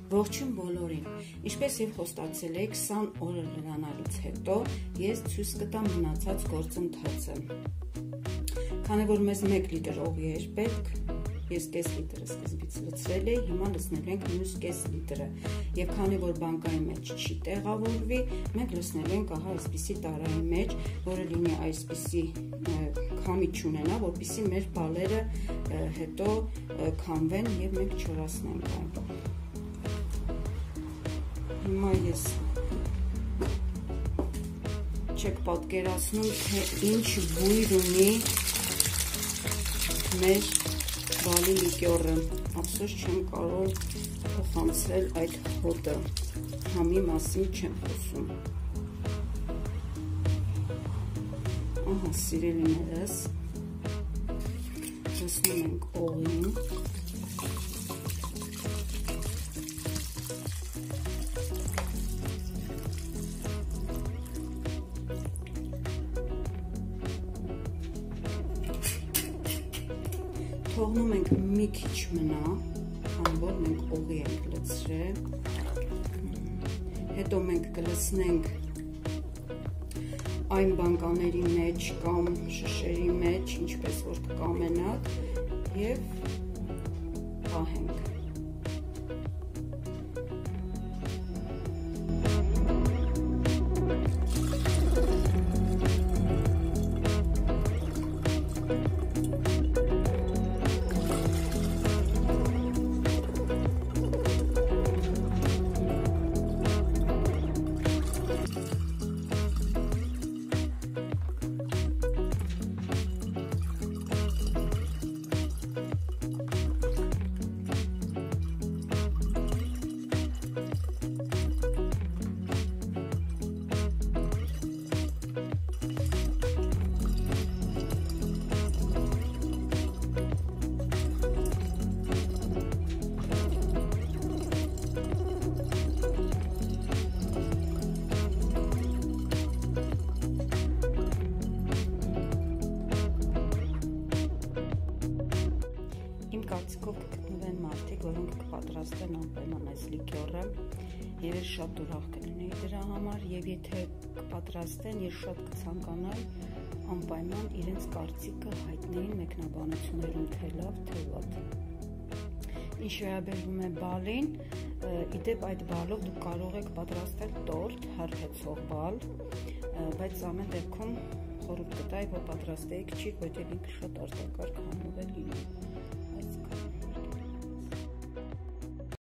Ողջույն բոլորին, ինչպես եւ խոստացել եք 20 օրը լրանալուց հետո ես ցույց կտամ մնացած գործընթացը։ Քանի որ մեզ 1 լիտր օղի էր պետք, ես կես լիտրը սկզբից լցրել էի, հիմա լցնել ենք մյուս կես լիտրը։ Եվ քանի որ բանկայի մեջ չի տեղավորվի, մենք լցնել ենք ահա այսպիսի տարայի մեջ, որը լինի այսպիսի քամի չունենա, որպեսզի մեր բալերը հետո քամվեն եւ մենք չորացնենք այն։ Հիմա ես չեք պատկերացնում, թե ինչ բույր ունի մեր բալի լիկյորը, ափսոս չեմ կարող փոխանցել այդ հոտը, համի մասին չեմ խոսում։ Ահա, սիրելիներս, լցնում ենք օղին։ Թողնում ենք մի քիչ մնա, քանի որ մենք օղի ենք լցրել, հետո մենք կլցնենք այն բանկաների մեջ կամ շշերի մեջ, ինչպես որ կկամենաք եւ պահենք։ Կարծիքով կգտնվեն մարդիկ, որոնք կպատրաստեն անպայման այս լիկյորը եւ ես շատ ուրախ կլինեի դրա համար եւ եթե կպատրաստեն, ես շատ կցանկանայի անպայման իրենց կարծիքը հայտնեին մեկնաբանություններում, թե լավ, թե վատ։ Ինչ վերաբերվում է բալին, իդեպ այդ բալով դուք կարող եք պատրաստել տորտ, հարբեցող բալ, բայց ամեն դեպքում խորհուրդ կտայի, որ պատրաստեիք ճիշտ, որտեղ ինքը շատ արտակարգ